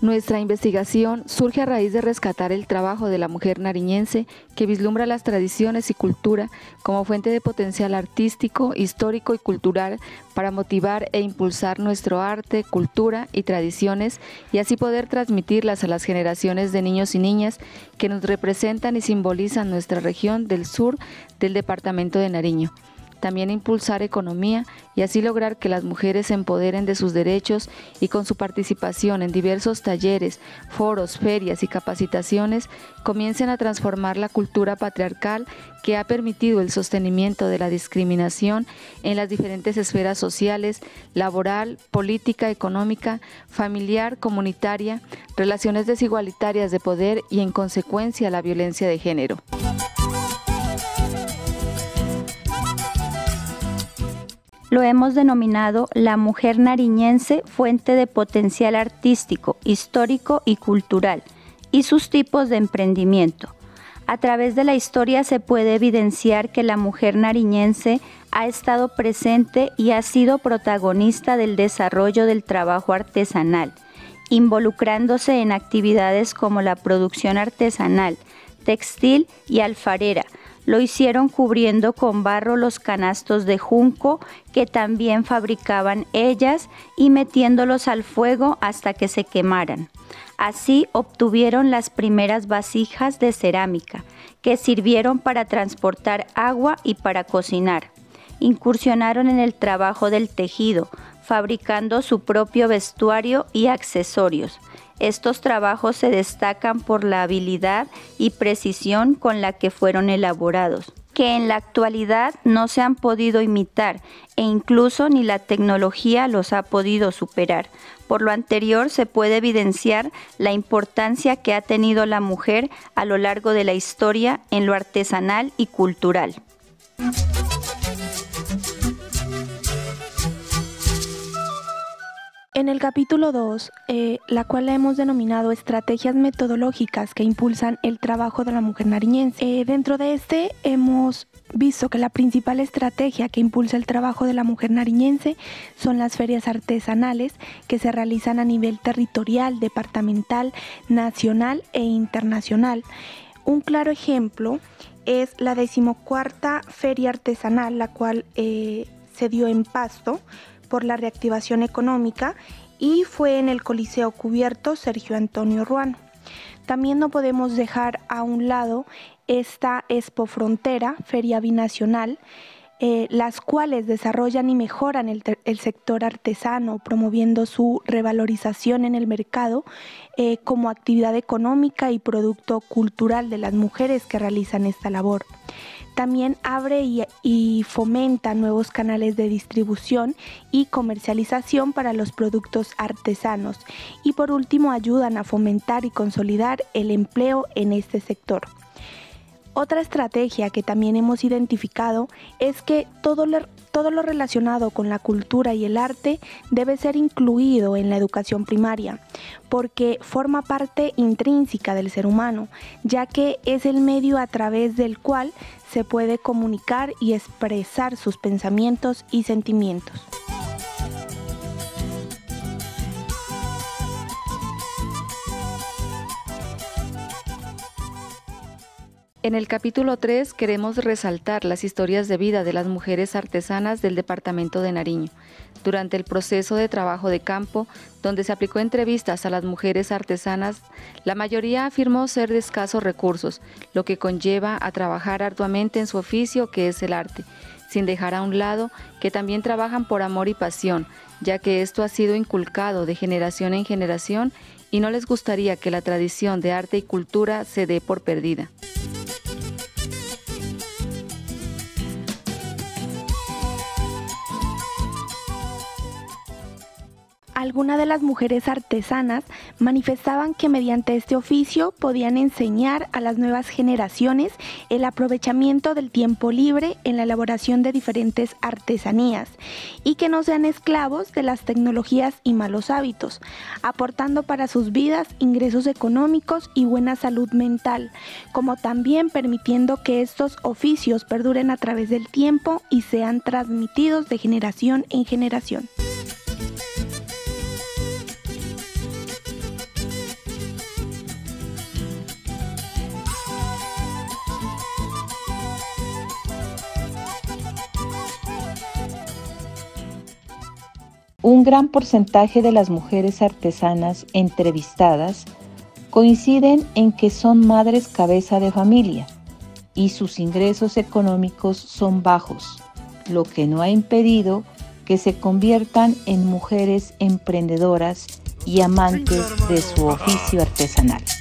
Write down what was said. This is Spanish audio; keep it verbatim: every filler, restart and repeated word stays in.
Nuestra investigación surge a raíz de rescatar el trabajo de la mujer nariñense que vislumbra las tradiciones y cultura como fuente de potencial artístico, histórico y cultural para motivar e impulsar nuestro arte, cultura y tradiciones y así poder transmitirlas a las generaciones de niños y niñas que nos representan y simbolizan nuestra región del sur del departamento de Nariño. También impulsar economía y así lograr que las mujeres se empoderen de sus derechos y con su participación en diversos talleres, foros, ferias y capacitaciones comiencen a transformar la cultura patriarcal que ha permitido el sostenimiento de la discriminación en las diferentes esferas sociales, laboral, política, económica, familiar, comunitaria, relaciones desigualitarias de poder y en consecuencia la violencia de género. Lo hemos denominado la mujer nariñense, fuente de potencial artístico, histórico y cultural, y sus tipos de emprendimiento. A través de la historia se puede evidenciar que la mujer nariñense ha estado presente y ha sido protagonista del desarrollo del trabajo artesanal, involucrándose en actividades como la producción artesanal, textil y alfarera. Lo hicieron cubriendo con barro los canastos de junco que también fabricaban ellas y metiéndolos al fuego hasta que se quemaran. Así obtuvieron las primeras vasijas de cerámica que sirvieron para transportar agua y para cocinar. Incursionaron en el trabajo del tejido, fabricando su propio vestuario y accesorios. Estos trabajos se destacan por la habilidad y precisión con la que fueron elaborados, que en la actualidad no se han podido imitar e incluso ni la tecnología los ha podido superar. Por lo anterior se puede evidenciar la importancia que ha tenido la mujer a lo largo de la historia en lo artesanal y cultural. En el capítulo dos, eh, la cual la hemos denominado Estrategias metodológicas que impulsan el trabajo de la mujer nariñense. Eh, dentro de este hemos visto que la principal estrategia que impulsa el trabajo de la mujer nariñense son las ferias artesanales que se realizan a nivel territorial, departamental, nacional e internacional. Un claro ejemplo es la decimocuarta Feria Artesanal, la cual eh, se dio en Pasto por la reactivación económica y fue en el Coliseo Cubierto Sergio Antonio Ruano. También no podemos dejar a un lado esta Expo Frontera, Feria Binacional, eh, las cuales desarrollan y mejoran el, el sector artesano, promoviendo su revalorización en el mercado eh, como actividad económica y producto cultural de las mujeres que realizan esta labor. También abre y, y fomenta nuevos canales de distribución y comercialización para los productos artesanos y por último ayudan a fomentar y consolidar el empleo en este sector. Otra estrategia que también hemos identificado es que todo lo, todo lo relacionado con la cultura y el arte debe ser incluido en la educación primaria, porque forma parte intrínseca del ser humano, ya que es el medio a través del cual se puede comunicar y expresar sus pensamientos y sentimientos. En el capítulo tres queremos resaltar las historias de vida de las mujeres artesanas del departamento de Nariño. Durante el proceso de trabajo de campo, donde se aplicó entrevistas a las mujeres artesanas, la mayoría afirmó ser de escasos recursos, lo que conlleva a trabajar arduamente en su oficio que es el arte, sin dejar a un lado que también trabajan por amor y pasión, ya que esto ha sido inculcado de generación en generación y no les gustaría que la tradición de arte y cultura se dé por perdida. Algunas de las mujeres artesanas manifestaban que mediante este oficio podían enseñar a las nuevas generaciones el aprovechamiento del tiempo libre en la elaboración de diferentes artesanías y que no sean esclavos de las tecnologías y malos hábitos, aportando para sus vidas ingresos económicos y buena salud mental, como también permitiendo que estos oficios perduren a través del tiempo y sean transmitidos de generación en generación. Un gran porcentaje de las mujeres artesanas entrevistadas coinciden en que son madres cabeza de familia y sus ingresos económicos son bajos, lo que no ha impedido que se conviertan en mujeres emprendedoras y amantes de su oficio artesanal.